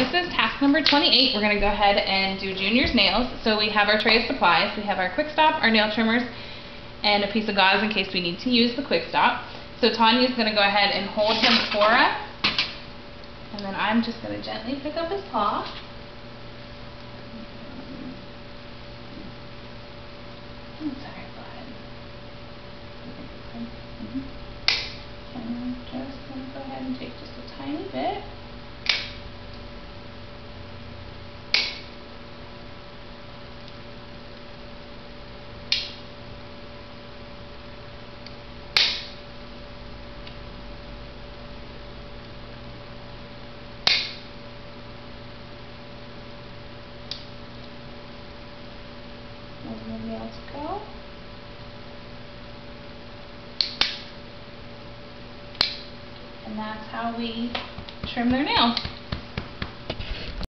this is task number 28. We're going to go ahead and do Junior's nails. So we have our tray of supplies. We have our Quick Stop, our nail trimmers, and a piece of gauze in case we need to use the Quick Stop. So Tanya's going to go ahead and hold him for us. And then I'm just going to gently pick up his paw. Sorry, go ahead. And I'm just going to go ahead and take just a tiny bit. Letting the nails go. And that's how we trim their nails.